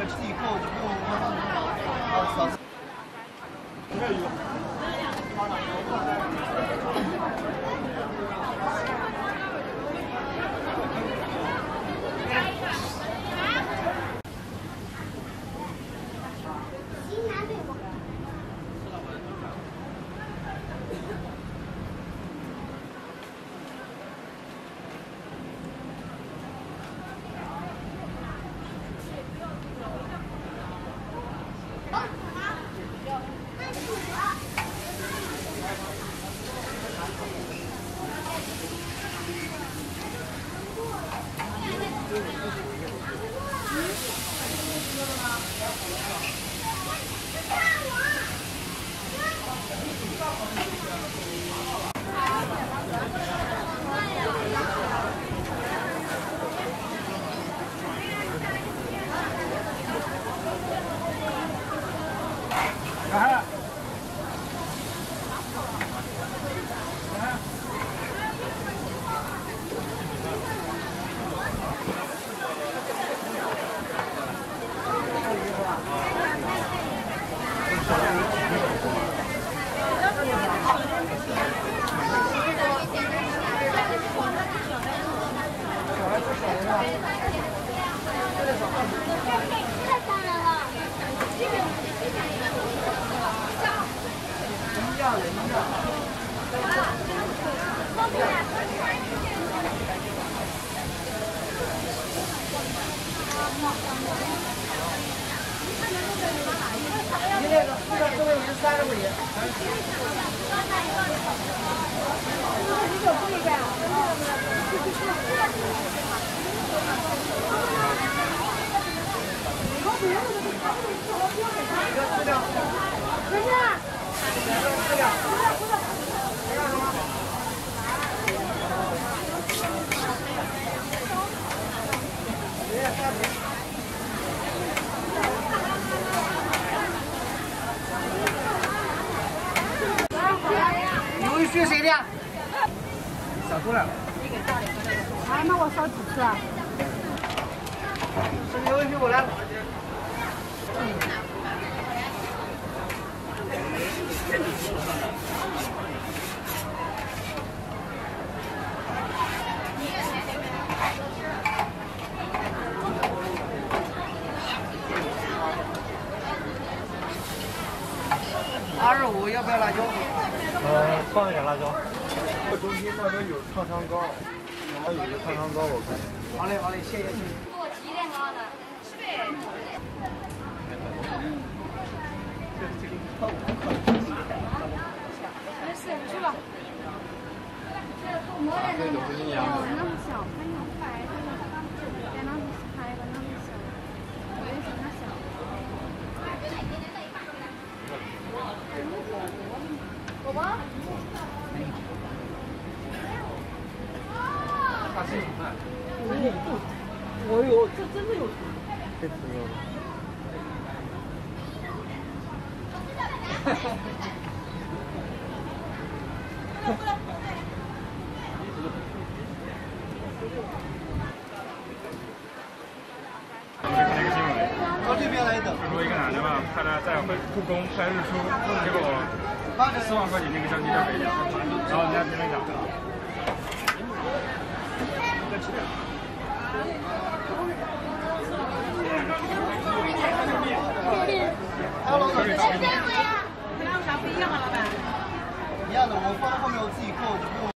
自己扣就不用少。 是谁的？小姑娘。 啊，那我烧几次啊？ 这个游戏我来。25，要不要辣椒？ 放一点辣椒。中心那边有烫汤膏，还有一个烫汤膏，我看。 好嘞，好嘞，谢谢。 给我提点高的，是呗。没事，你去吧。 这个不是一样的。 那么小，还有白的，别那么开的，那么小，我也想那小。宝宝。 大师煮饭。 哦呦，这真的有图。 这次有。 到这边来等。 说一个男的嘛，他呢在故宫拍日出，结果4万块钱那个相机就没了，然后人家评论讲。 还有老板， 还有啥不一样啊，老板？ 一样的，我放后面我自己扣，就不用。